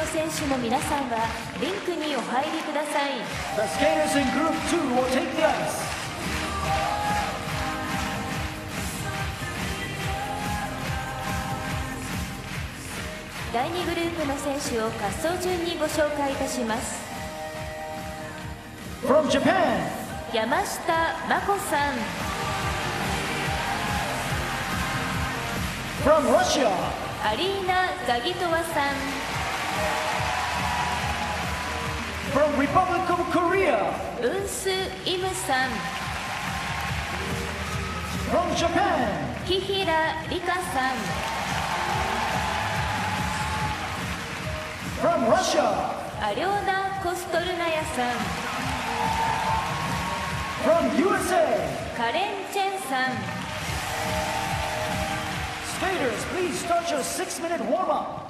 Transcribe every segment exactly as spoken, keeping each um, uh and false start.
の選手の皆さんはリンクにお入りください。 The skaters in Group two will take the ice. だいにグループの選手を滑走順にご紹介いたします。 From Japan, 山下真子さん。 from Russia, アリーナ・ザギトワさん。 from Republic of Korea, ウンス・イムさん。 from Japan, 紀平梨花さん。 from Russia, アリョーナ・コストルナヤさん。 from U S A. カレン・チェンさん。 Skaters, please start your six-minute warm-up.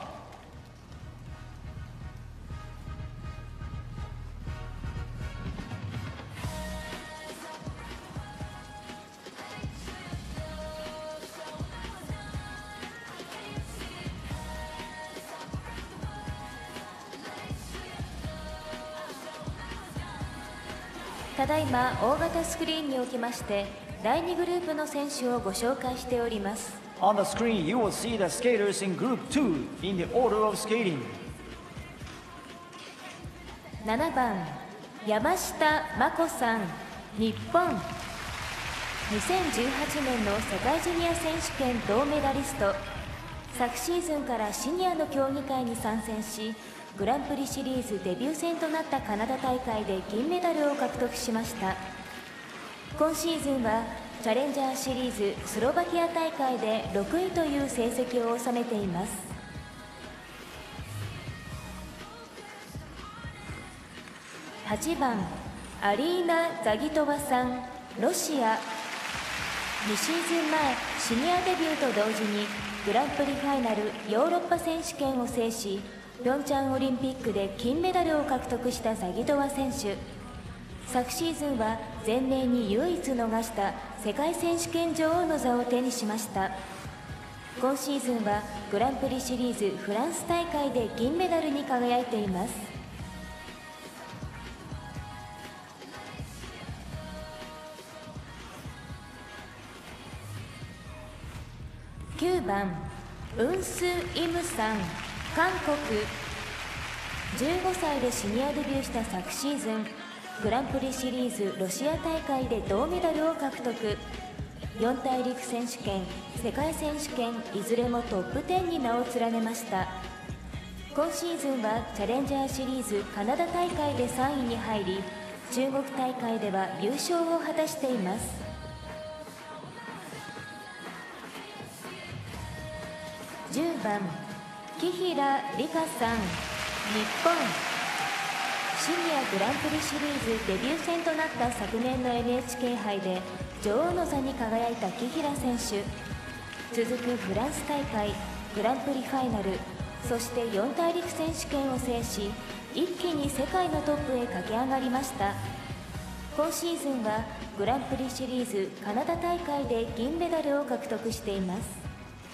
ただいま大型スクリーンにおきましてだいにグループの選手をご紹介しております。 On the screen, you will see the skaters in Group two in the order of skating. ななばん山下真子さん、日本。にせんじゅうはちねんの世界ジュニア選手権銅メダリスト。昨シーズンからシニアの競技会に参戦しグランプリシリーズデビュー戦となったカナダ大会で銀メダルを獲得しました。今シーズンはチャレンジャーシリーズスロバキア大会でろくいという成績を収めています。はちばんアリーナ・ザギトワさん、ロシア。にシーズンまえシニアデビューと同時にグランプリファイナルヨーロッパ選手権を制しピョンチャンオリンピックで金メダルを獲得したザギトワ選手。昨シーズンは前年に唯一逃した世界選手権女王の座を手にしました。今シーズンはグランプリシリーズフランス大会で銀メダルに輝いています。きゅうばんウンス・イムさん、韓国。じゅうごさいでシニアデビューした昨シーズングランプリシリーズロシア大会で銅メダルを獲得。よん大陸選手権、世界選手権いずれもトップじゅうに名を連ねました。今シーズンはチャレンジャーシリーズカナダ大会でさんいに入り中国大会では優勝を果たしています。じゅうばん紀平梨花さん、日本。シニアグランプリシリーズデビュー戦となった昨年の エヌエイチケー 杯で女王の座に輝いた紀平選手。続くフランス大会、グランプリファイナル、そしてよん大陸選手権を制し一気に世界のトップへ駆け上がりました。今シーズンはグランプリシリーズカナダ大会で銀メダルを獲得しています。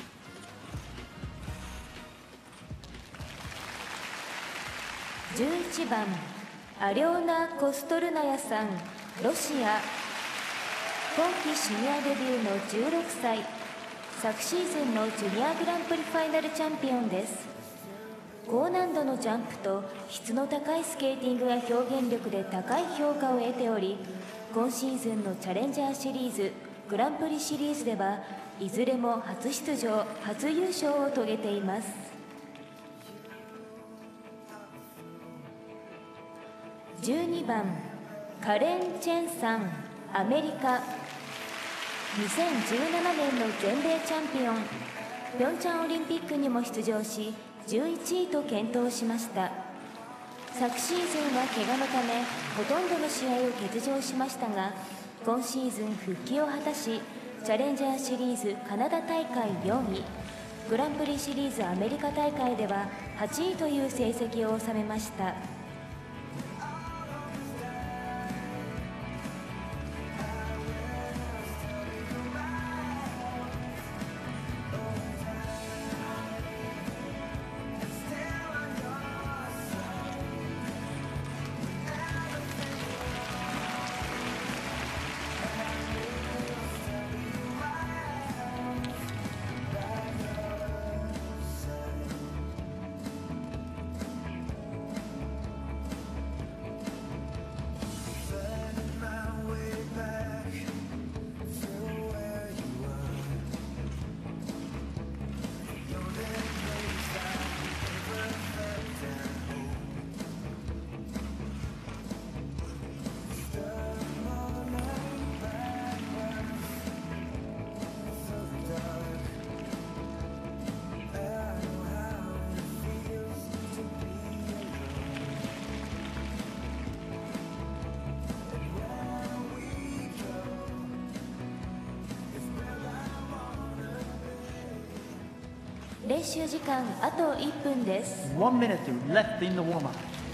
じゅういちばんアリョーナ・コストルナヤさん、ロシア。今季シニアデビューのじゅうろくさい、昨シーズンのジュニアグランプリファイナルチャンピオンです。高難度のジャンプと質の高いスケーティングや表現力で高い評価を得ており今シーズンのチャレンジャーシリーズグランプリシリーズではいずれも初出場初優勝を遂げています。じゅうにばんカレン・チェンさん、アメリカ。にせんじゅうななねんの全米チャンピオン、ピョンチャンオリンピックにも出場しじゅういちいと健闘しました。昨シーズンは怪我のためほとんどの試合を欠場しましたが今シーズン復帰を果たしチャレンジャーシリーズカナダ大会よんい、グランプリシリーズアメリカ大会でははちいという成績を収めました。 練習時間あといっぷんです。 One minute left in the warm-up.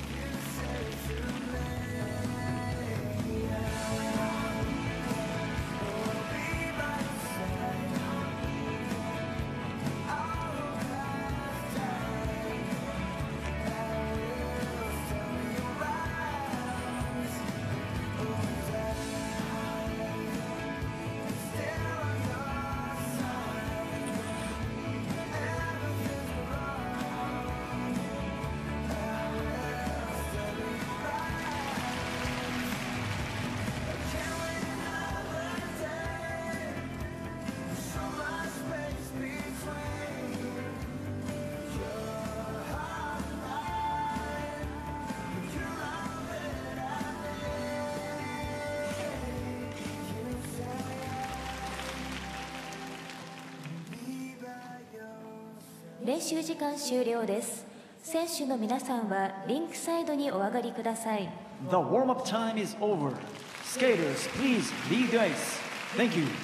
練習時間終了です。選手の皆さんはリンクサイドにお上がりください。 The warm-up time is over. Skaters, please leave the ice. Thank you.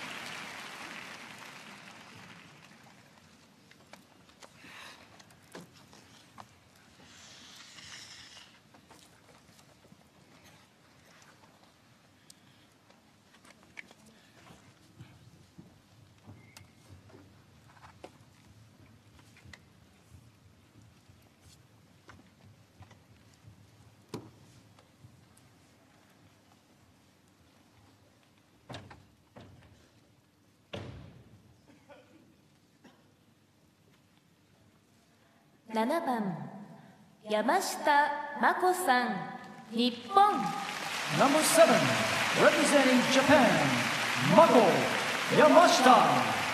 ななばん山下真子さん、日本。 Number seven, representing Japan, Mako Yamashita.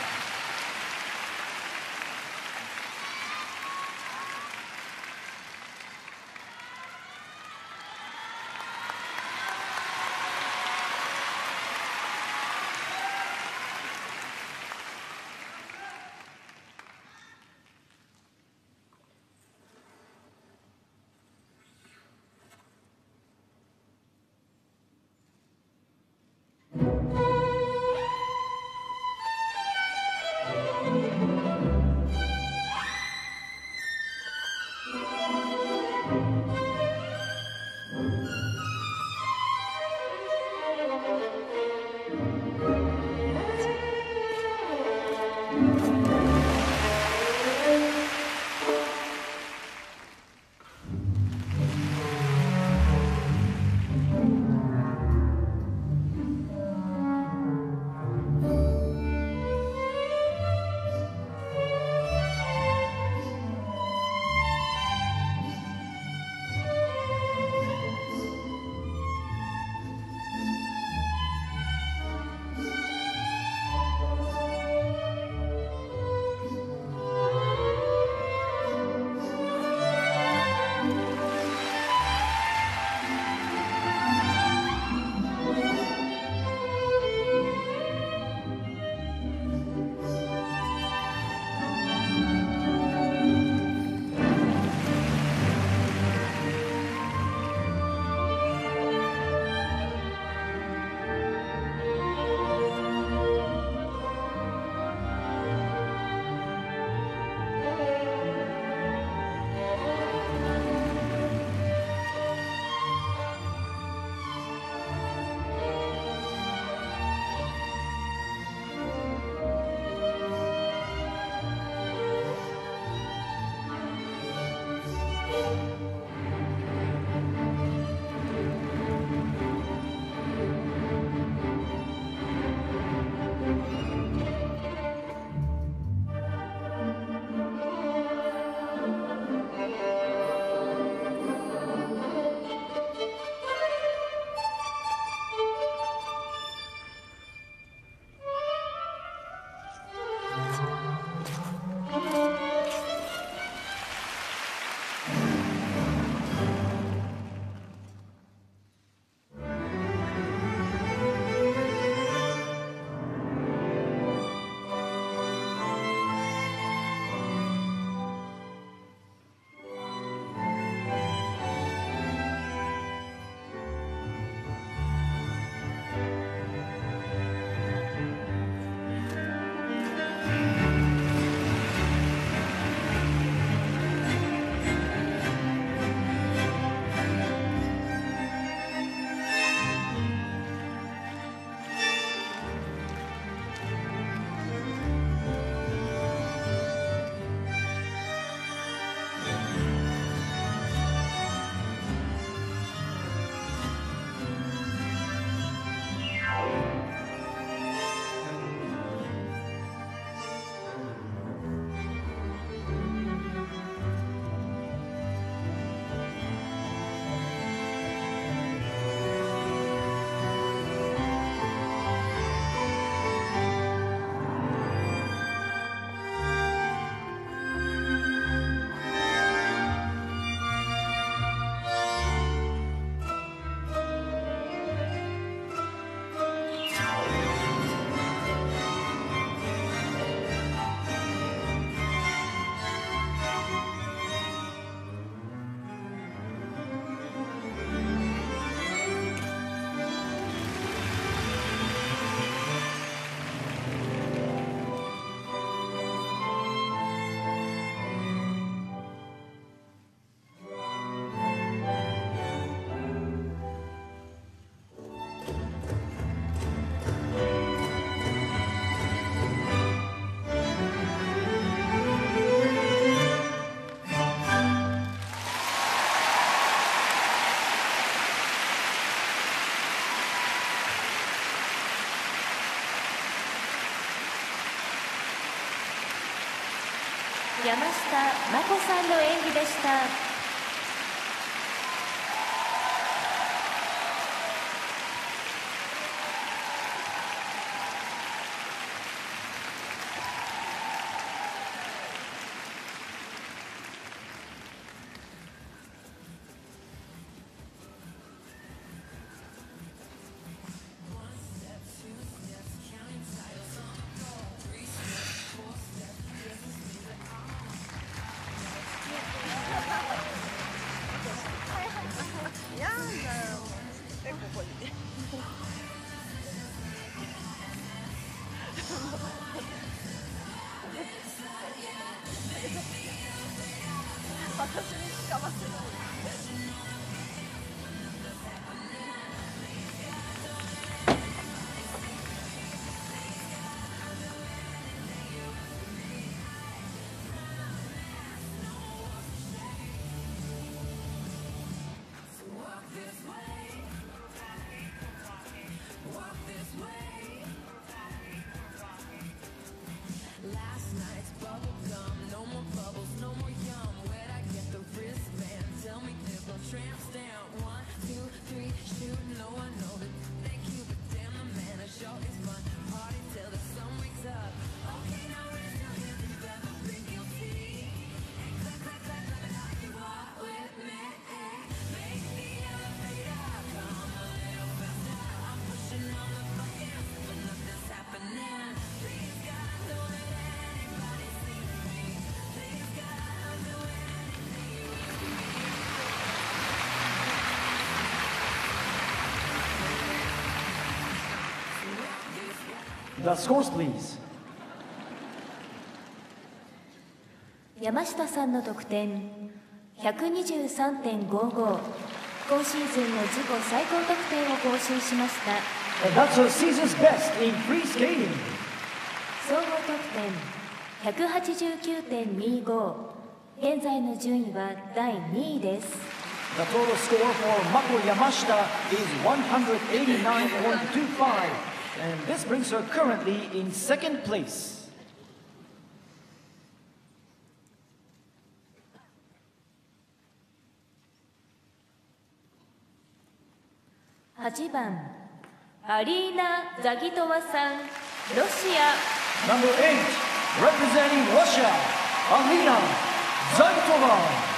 山下真子さんの演技でした。 The scores, please. 山下さんの得点 ひゃくにじゅうさんてんごご、今シーズンの自己最高得点を更新しました。 And that's her season's best in free skating. 総合得点 ひゃくはちじゅうきゅうてんにご、現在の順位はだいにいです。 The total score for Mako Yamashita is one eighty-nine point two five, and this brings her currently in second place. はちばん、アリーナ・ザギトワさん、ロシア。 Number eight, representing Russia, Alina Zagitova.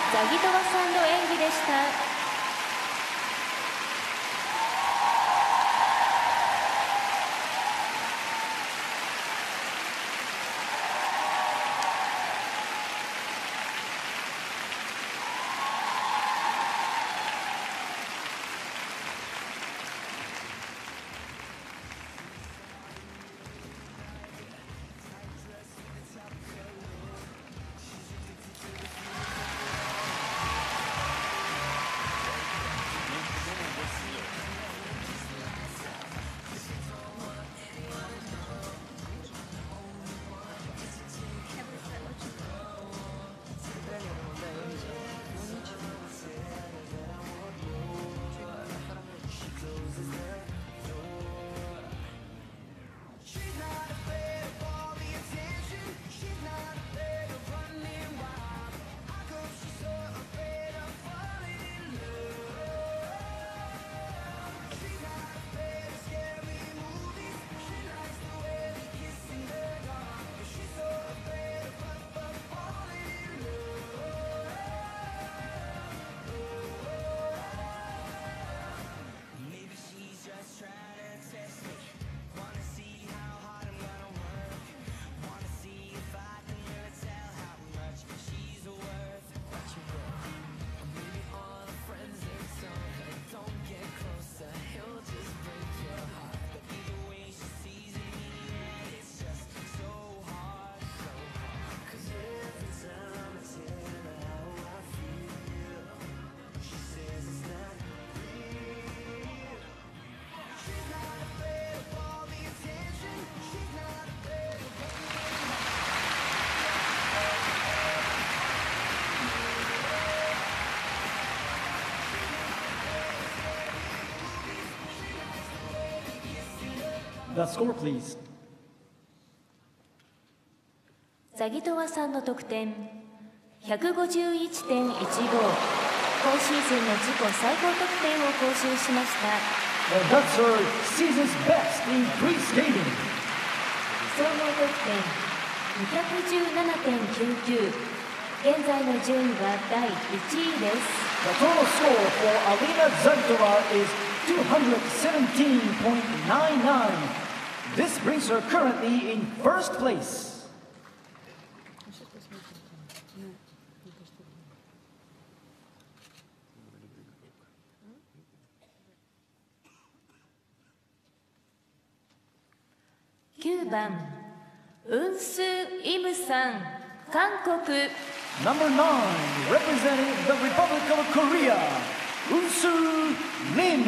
ザギトワさんの演技でした。 The score, please. ザギトワさんの得点 ひゃくごじゅういってんいちご、今シーズンの自己最高得点を更新しました。 And that's her season's best in free skating. 総合得点 にひゃくじゅうななてんきゅうきゅう、現在の順位はだいいちいです。 The total score for Alina Zagitova is two hundred seventeen point nine nine. This brings her currently in first place. nine番ウンス・イムさん、韓国。 Number nine, representing the Republic of Korea, Unsu Lim.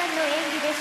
の演技でした。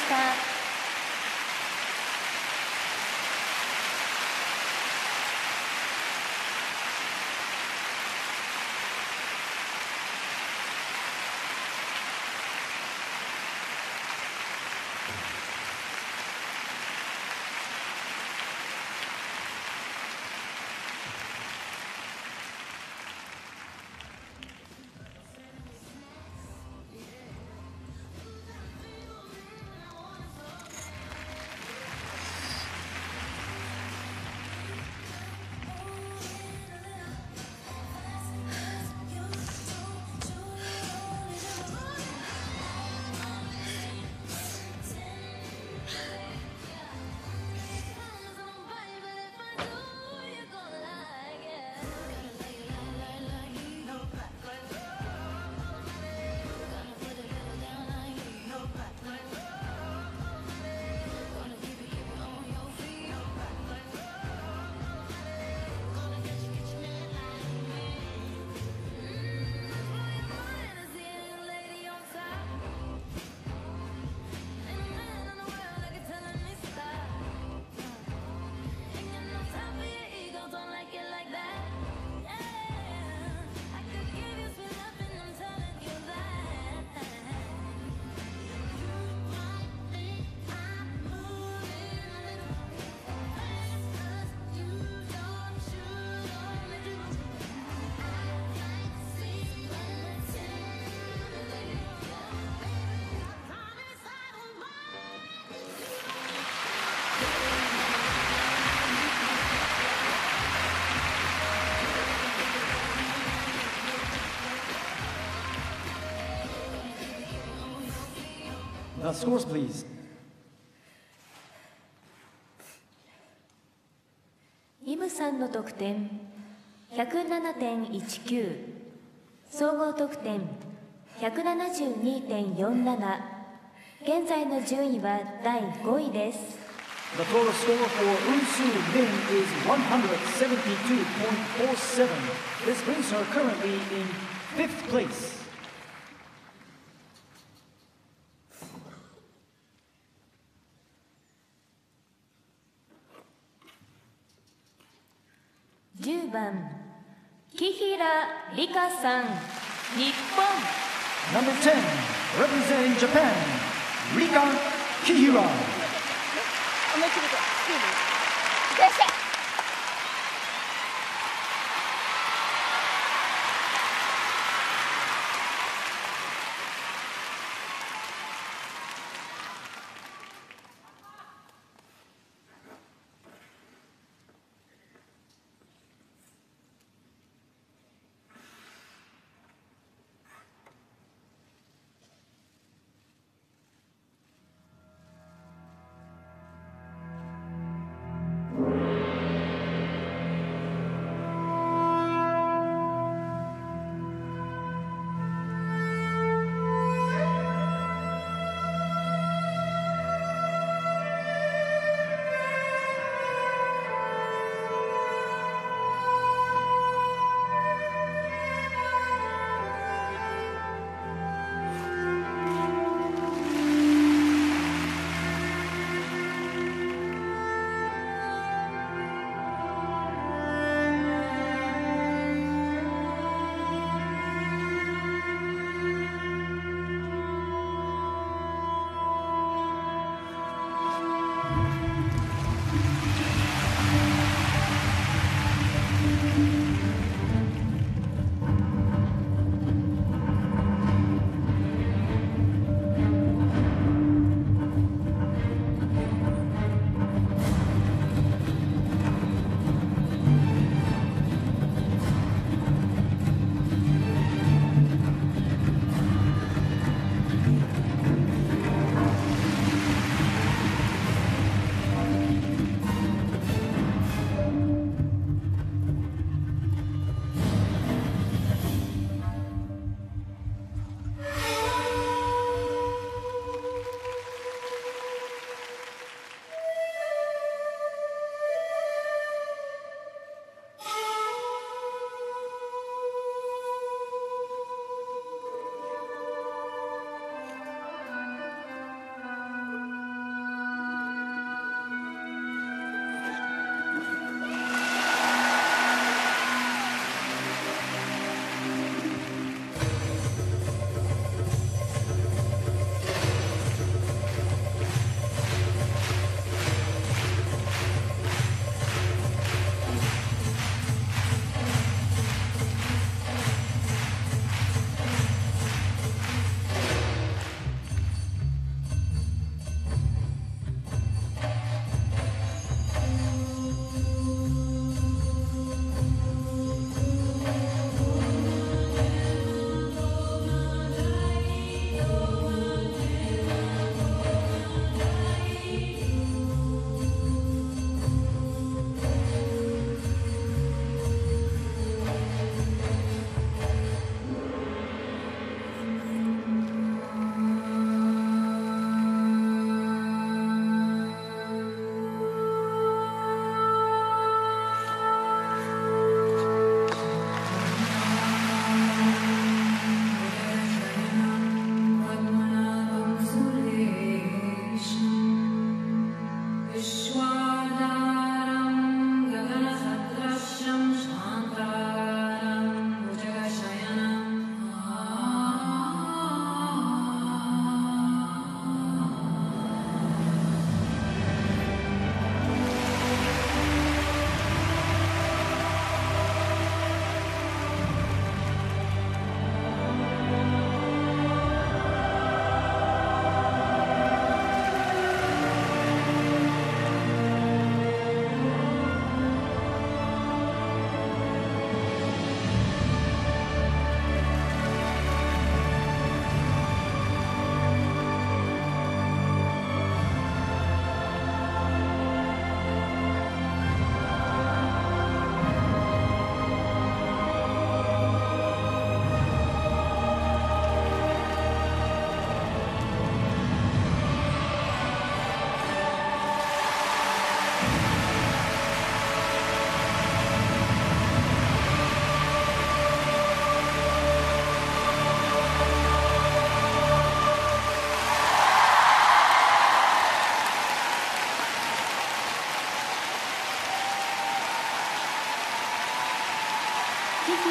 The scores, please. イムさんの得点 ひゃくななてんいちきゅう、総合得点 ひゃくななじゅうにてんよんなな、現在の順位はだいごいです。 The total score for Unsu Min is one seventy-two point four seven. This brings her currently in fifth place. じゅうばん、紀平梨花さん、日本。 Number ten, representing Japan, Rika Kihira. 思いっきりと、いいね。いらっしゃい。 You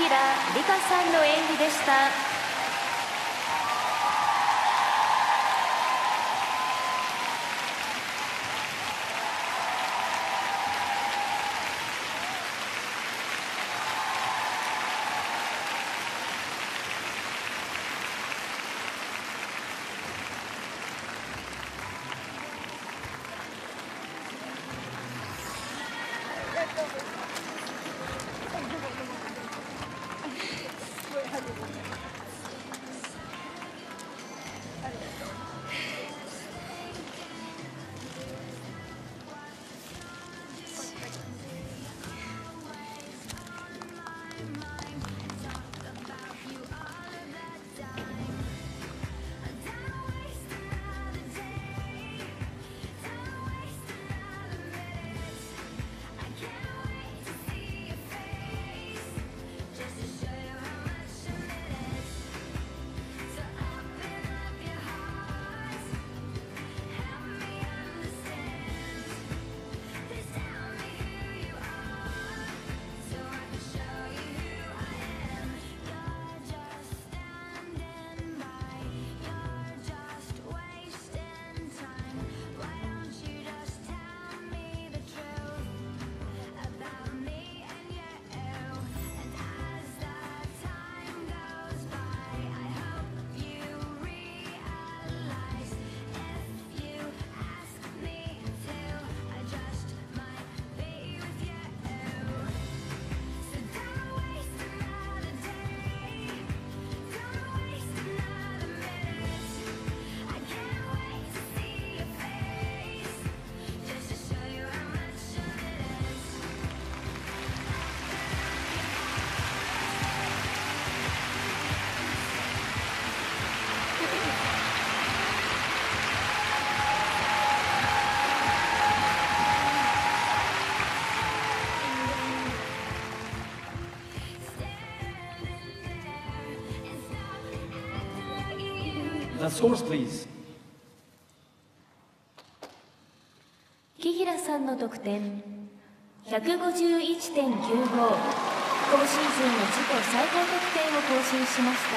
理香さんの演技でした。 The scores, please. 紀平さんの得点 ひゃくごじゅういってんきゅうご、今シーズンの自己最高得点を更新しました。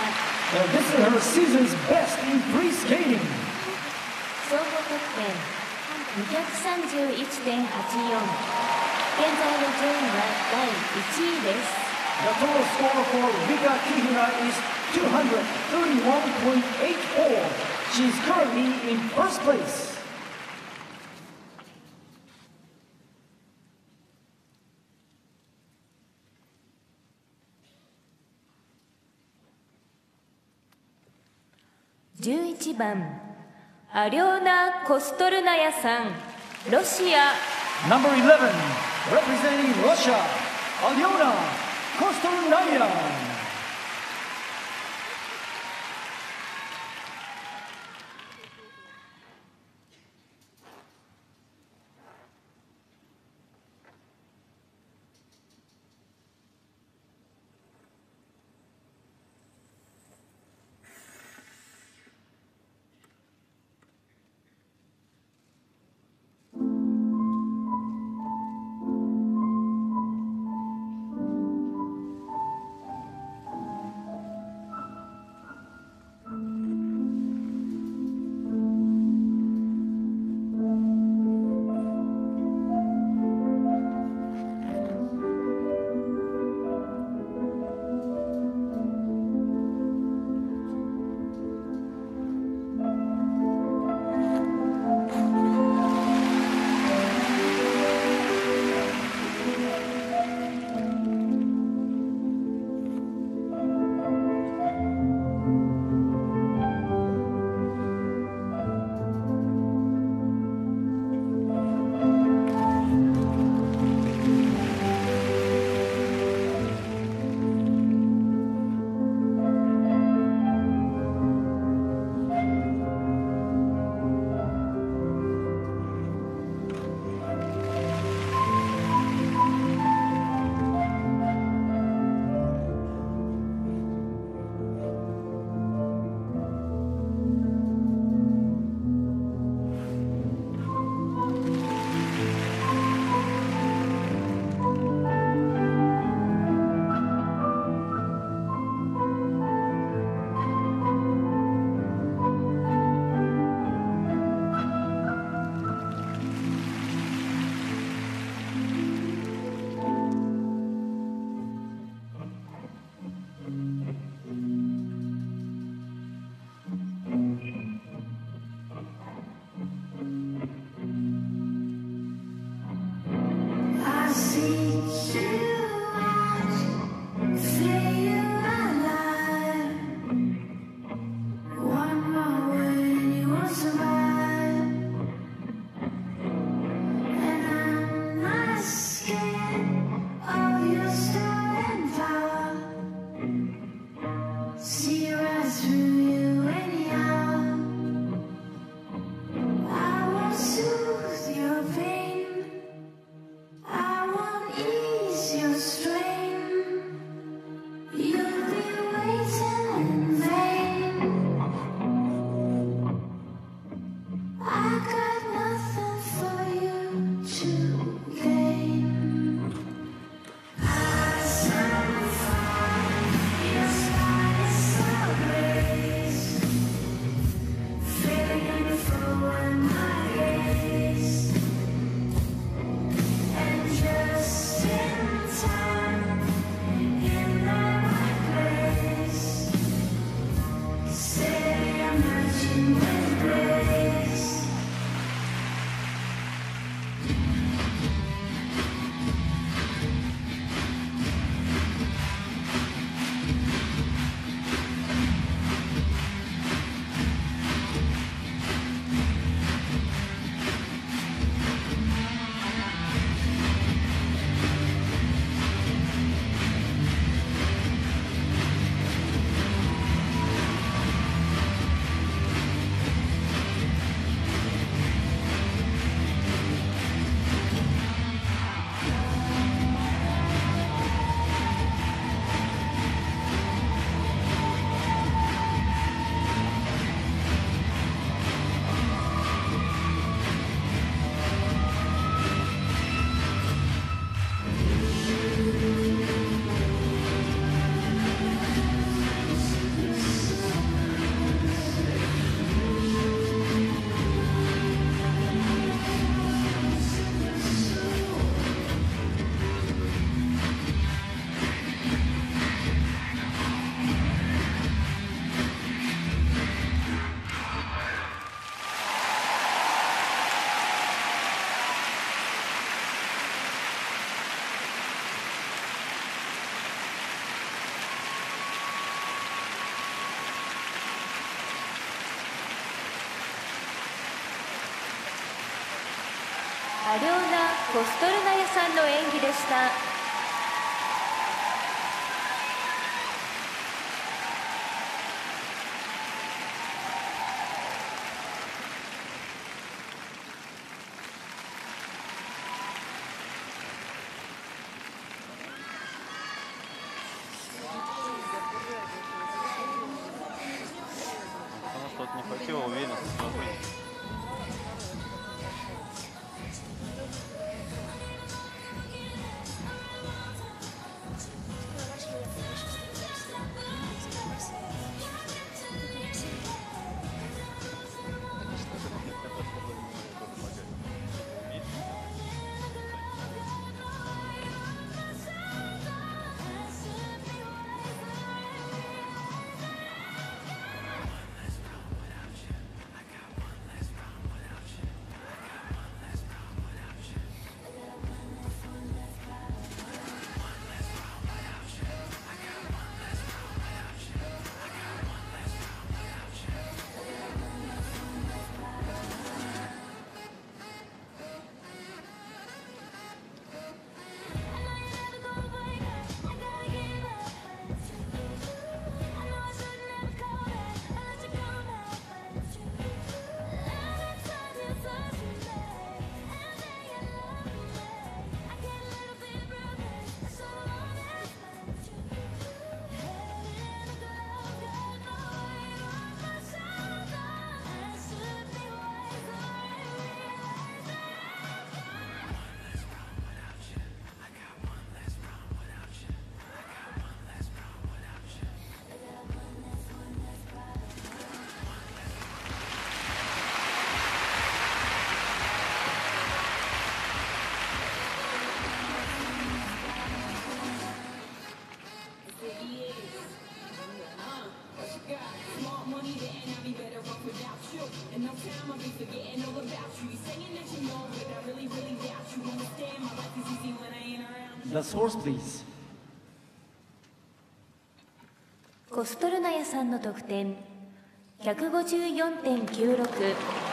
Well, this is her season's best in free skating. 総合得点 にひゃくさんじゅういってんはちよん、現在の順位はだいいちいです。 The total score for Rika Kihira is two hundred thirty-one point eight four. She's currently in first place. じゅういちばんアリョーナ・コストルナヤさん、ロシア。 Number eleven, representing Russia, Alyona Kostornaya. アリョーナ・コストルナヤさんの演技でした。 Потому что вот не хватило уверенности в ногой. The source, please. コストルナヤさんの得点 ひゃくごじゅうよんてんきゅうろく、総合得点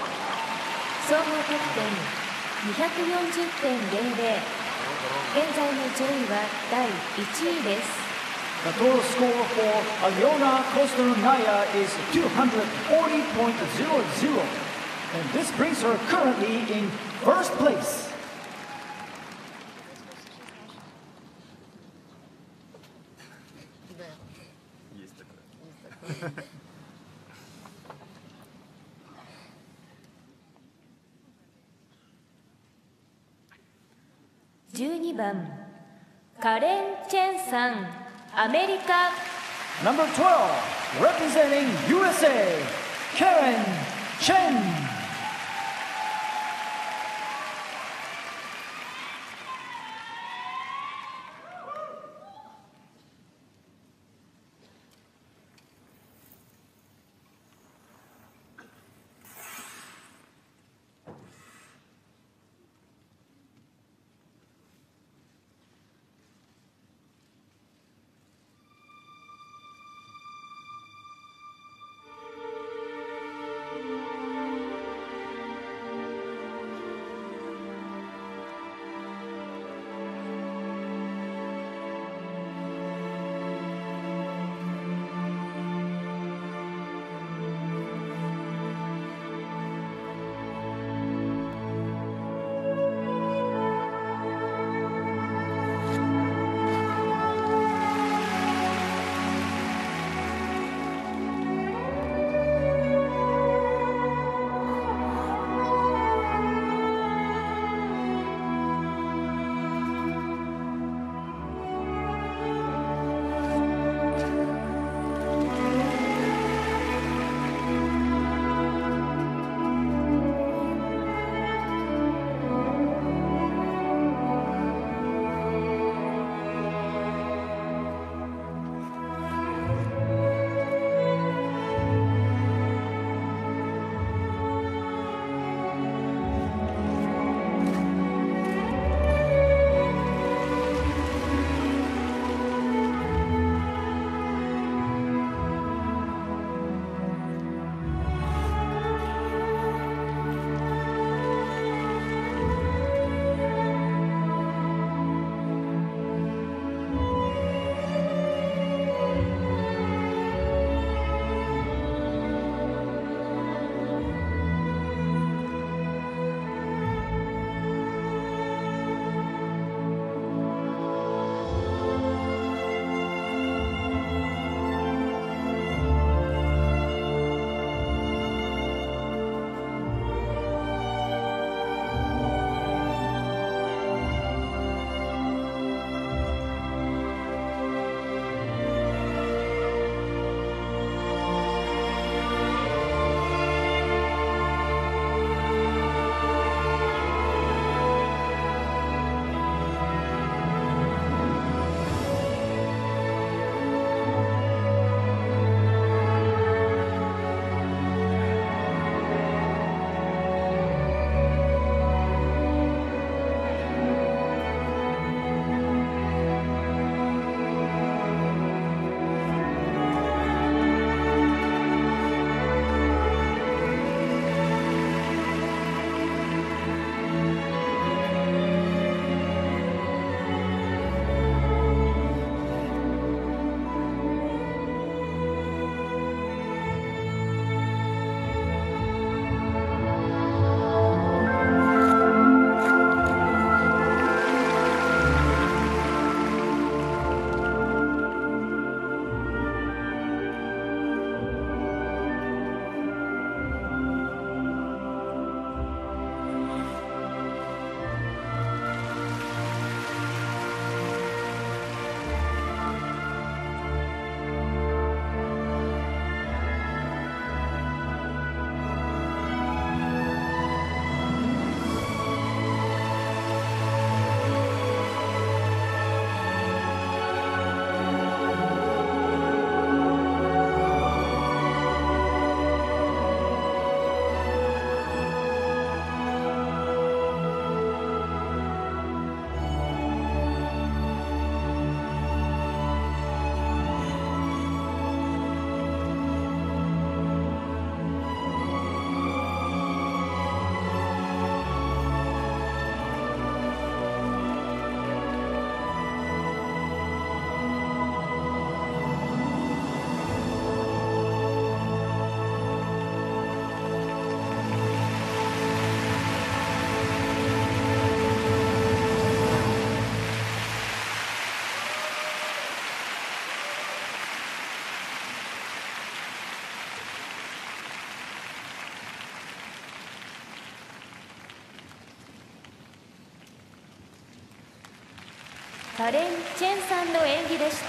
にひゃくよんじゅってんゼロゼロ、現在の順位はだいいちいです。 The total score for Alyona Kostornaya is two forty point zero zero, and this brings her currently in first place. Есть такое. じゅうにばんカレン・チェンさん、アメリカ。 Number twelve, representing U S A, Karen Chen. カレン・チェンさんの演技でした。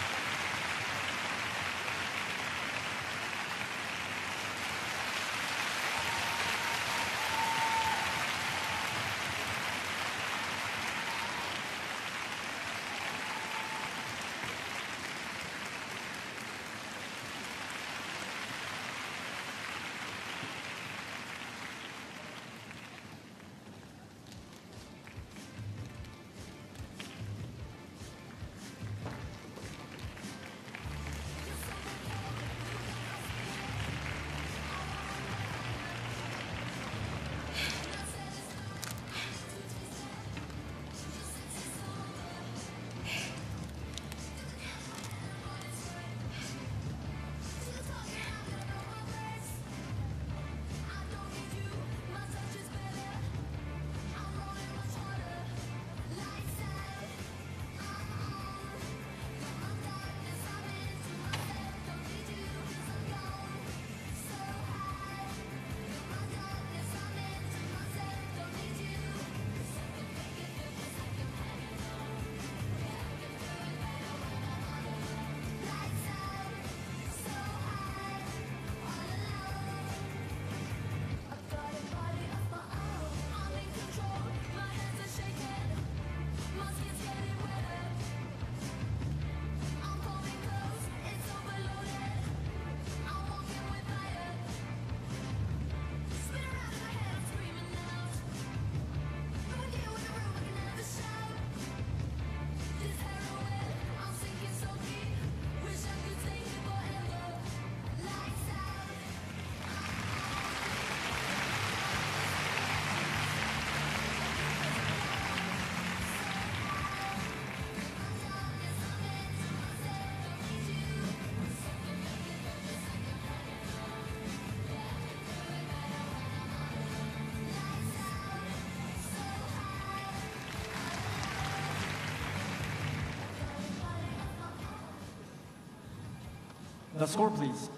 The score, please.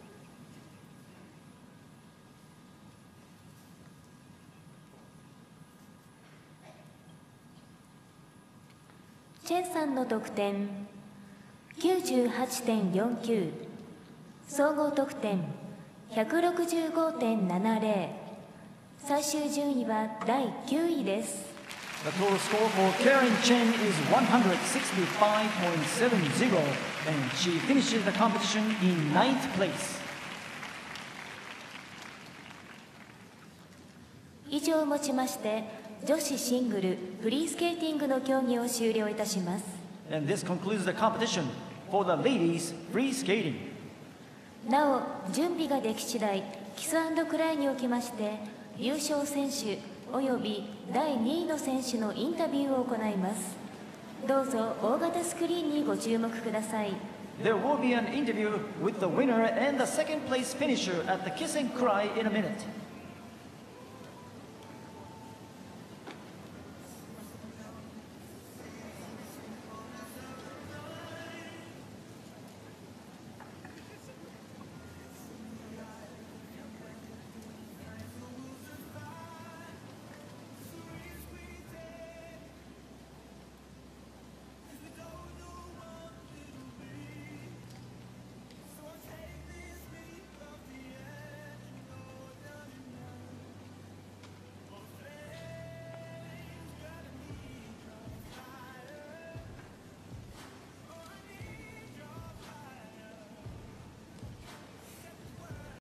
チェンさんの得点 きゅうじゅうはちてんよんきゅう、総合得点 ひゃくろくじゅうごてんななぜろ、最終順位はだいきゅういです。 The total score for Karen Chen is one sixty-five point seven zero, and she finishes the competition in ninth place. 以上をもちまして女子シングルフリースケーティングの競技を終了いたします。 And this concludes the competition for the ladies free skating. なお準備ができ次第キス&クライにおきまして優勝選手およびだいにいの選手のインタビューを行います。どうぞ大型スクリーンにご注目ください。 There will be an interview with the winner and the second place finisher at the Kiss and Cry in a minute.